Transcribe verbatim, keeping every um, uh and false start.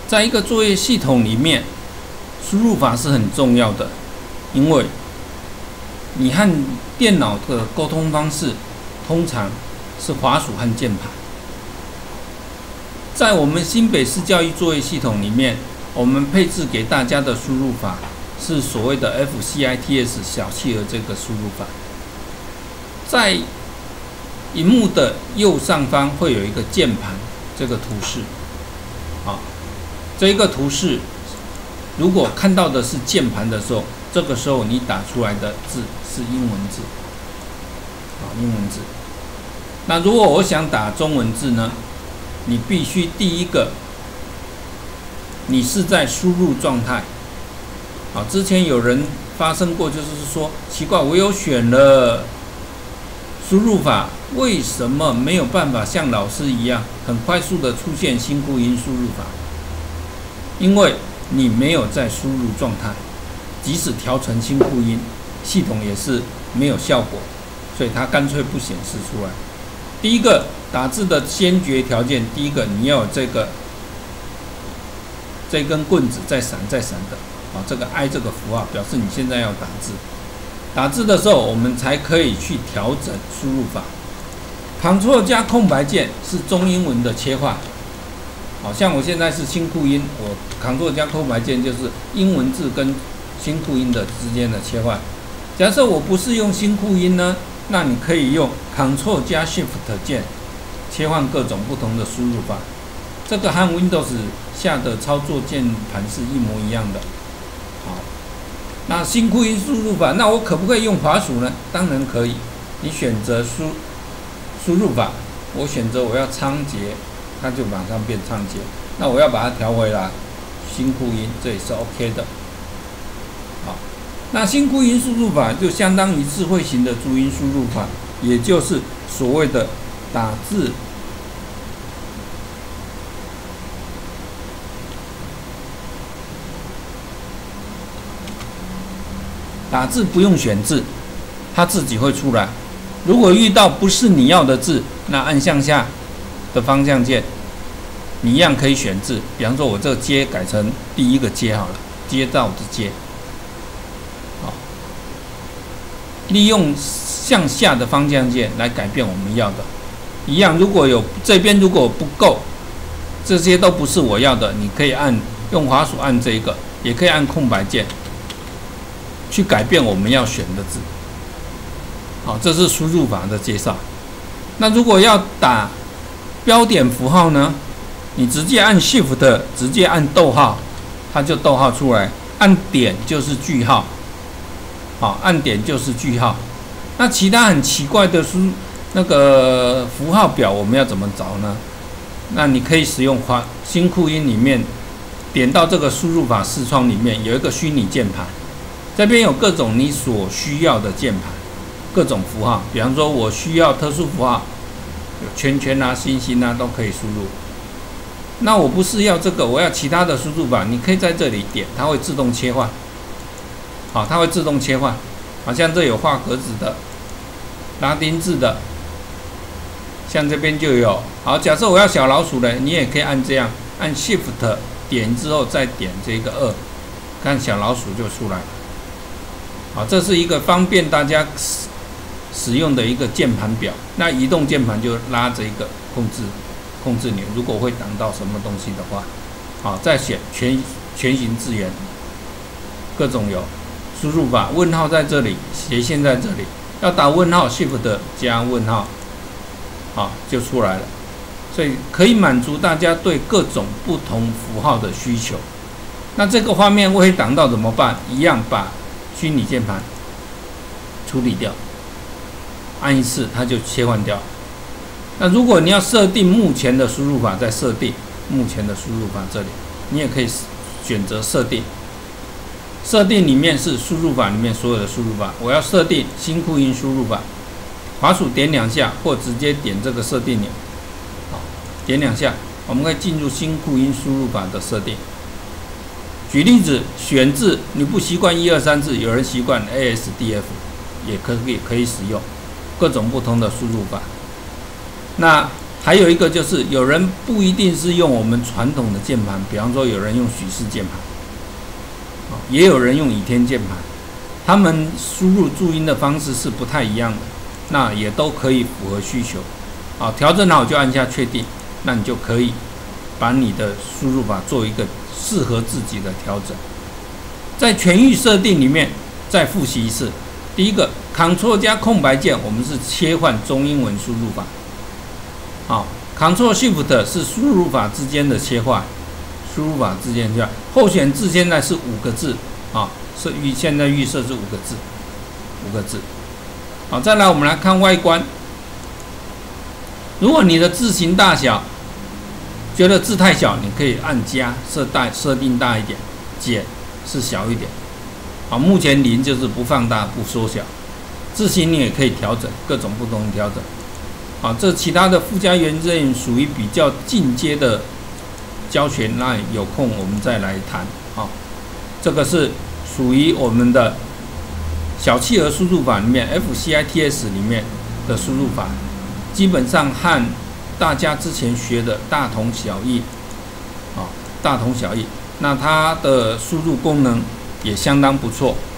在一个作业系统里面，输入法是很重要的，因为你和电脑的沟通方式通常是滑鼠和键盘。在我们新北市教育作业系统里面，我们配置给大家的输入法是所谓的 F C I T S 小企鹅这个输入法。在萤幕的右上方会有一个键盘这个图示，好，这一个图示如果看到的是键盘的时候，这个时候你打出来的字是英文字，好，英文字。那如果我想打中文字呢？你必须第一个，你是在输入状态。好，之前有人发生过，就是说奇怪，我有选了输入法，为什么没有办法像老师一样很快速的出现新库音输入法？因为你没有在输入状态，即使调成新库音，系统也是没有效果，所以它干脆不显示出来。第一个打字的先决条件，第一个你要有这个这根棍子在闪在闪的，啊，这个 I 这个符号表示你现在要打字。打字的时候，我们才可以去调整输入法。Ctrl 加空白键是中英文的切换，好像我现在是新库音，我 Ctrl 加空白键就是英文字跟新库音的之间的切换。假设我不是用新库音呢？那你可以用 Ctrl 加 Shift 键切换各种不同的输入法，这个和 Windows 下的操作键盘是一模一样的。好，那新库音输入法，那我可不可以用滑鼠呢？当然可以。你选择输输入法，我选择我要仓颉，它就马上变仓颉。那我要把它调回来，新库音，这也是 OK 的。好。那新库音输入法就相当于智慧型的注音输入法，也就是所谓的打字打字不用选字，它自己会出来。如果遇到不是你要的字，那按向下的方向键，你一样可以选字。比方说，我这个街改成第一个街好了，街道的街。利用向下的方向键来改变我们要的，一样。如果有这边如果不够，这些都不是我要的，你可以按用滑鼠按这个，也可以按空白键去改变我们要选的字。好，这是输入法的介绍。那如果要打标点符号呢？你直接按 Shift， 直接按逗号，它就逗号出来；按点就是句号。好，按点就是句号。那其他很奇怪的输那个符号表，我们要怎么找呢？那你可以使用滑新库音里面，点到这个输入法视窗里面有一个虚拟键盘，这边有各种你所需要的键盘，各种符号。比方说，我需要特殊符号，有圈圈啊、星星啊都可以输入。那我不是要这个，我要其他的输入法，你可以在这里点，它会自动切换。好，它会自动切换，好像这有画格子的、拉丁字的，像这边就有。好，假设我要小老鼠的，你也可以按这样，按 Shift 点之后再点这个二，看小老鼠就出来了。好，这是一个方便大家使用的一个键盘表。那移动键盘就拉着一个控制控制钮，如果会挡到什么东西的话，好，再选全全形字元，各种有。输入法问号在这里，斜线在这里，要打问号 Shift 加问号，好，就出来了。所以可以满足大家对各种不同符号的需求。那这个画面未挡到怎么办？一样把虚拟键盘处理掉，按一次它就切换掉。那如果你要设定目前的输入法，在设定目前的输入法这里，你也可以选择设定。设定里面是输入法里面所有的输入法，我要设定新库音输入法，滑鼠点两下或直接点这个设定钮，好，点两下，我们可以进入新库音输入法的设定。举例子，选字你不习惯一二三字，有人习惯 A S D F， 也可以可以使用各种不同的输入法。那还有一个就是有人不一定是用我们传统的键盘，比方说有人用许氏键盘，也有人用倚天键盘，他们输入注音的方式是不太一样的，那也都可以符合需求。好，调整好就按下确定，那你就可以把你的输入法做一个适合自己的调整。在全域设定里面再复习一次，第一个 Ctrl 加空白键，我们是切换中英文输入法。好 ，Ctrl Shift 是输入法之间的切换，输入法之间切换。候选字现在是五个字，啊，是预现在预设是五个字，五个字。好，再来我们来看外观。如果你的字形大小觉得字太小，你可以按加设大设定大一点，减是小一点。好，目前零就是不放大不缩小。字形你也可以调整各种不同的调整。好，这其他的附加元件属于比较进阶的教学，那有空我们再来谈。好，这个是属于我们的小企鹅输入法里面 F C I T S 里面的输入法。基本上和大家之前学的大同小异，啊，大同小异。那它的输入功能也相当不错。